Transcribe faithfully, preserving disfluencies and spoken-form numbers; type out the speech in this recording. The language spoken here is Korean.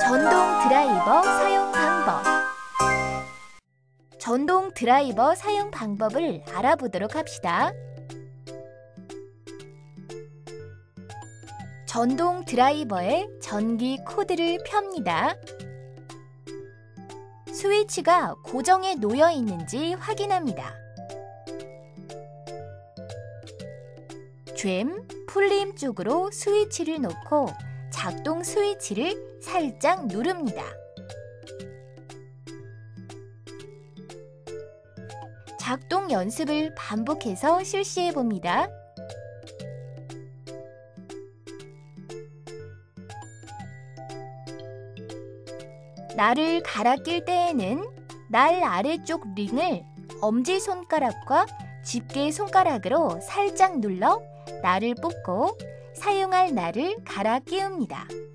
전동 드라이버 사용 방법. 전동 드라이버 사용 방법을 알아보도록 합시다. 전동 드라이버의 전기 코드를 펴니다. 스위치가 고정에 놓여 있는지 확인합니다. 쨘, 풀림 쪽으로 스위치를 놓고 작동 스위치를 살짝 누릅니다. 작동 연습을 반복해서 실시해 봅니다. 날을 갈아 낄 때에는 날 아래쪽 링을 엄지손가락과 집게손가락으로 살짝 눌러 날을 뽑고 사용할 날을 갈아 끼웁니다.